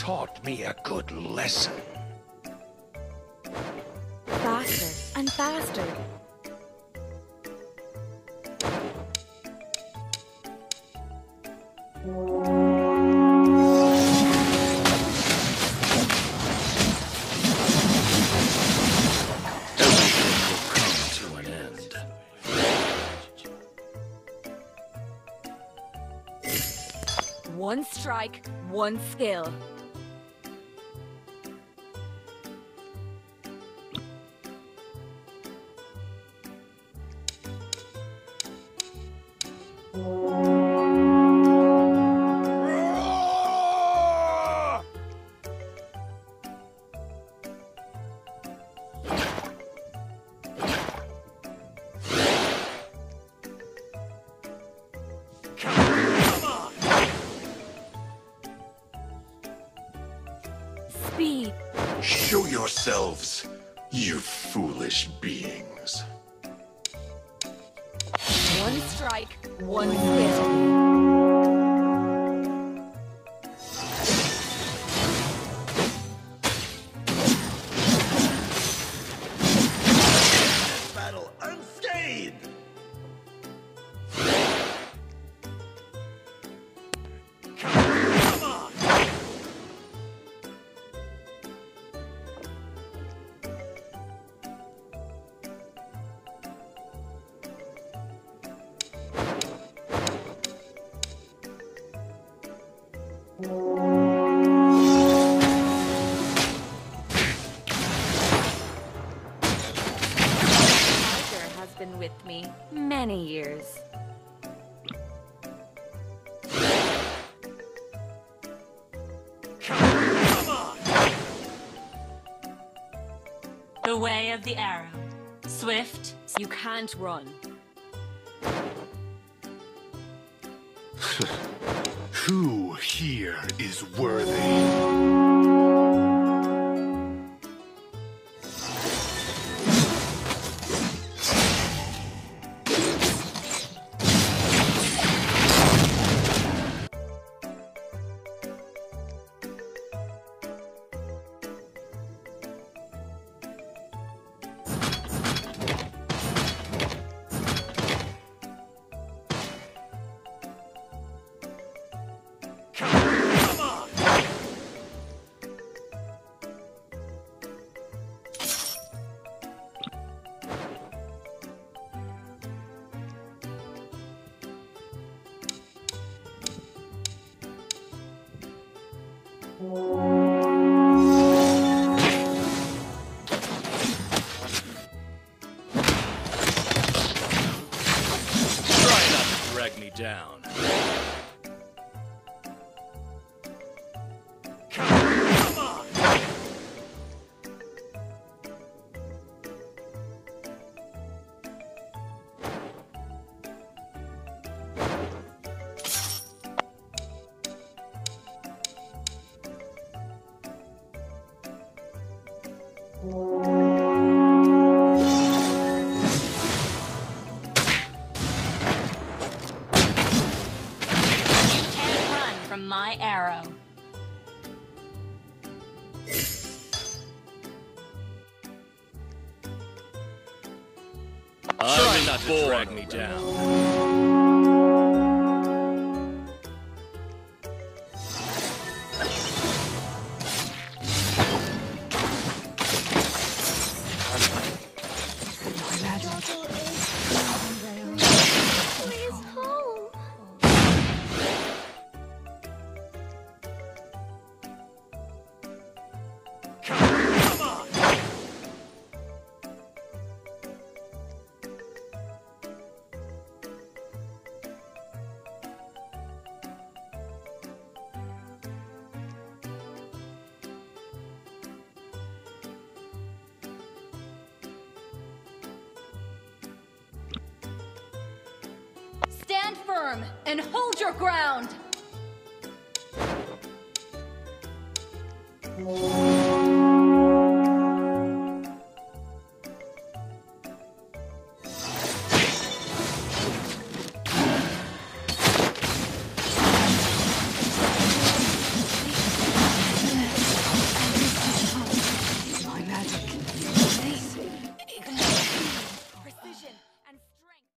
taught me a good lesson. Faster and faster. One strike, one skill. Speed. Show yourselves, you foolish beings. One strike, one skill. Battle unscathed! Tiger has been with me many years. The way of the arrow. Swift. You can't run. Who here is worthy? Try not to drag me down. Can't run from my arrow. Try not to drag me down. Please home. Stand firm and hold your ground.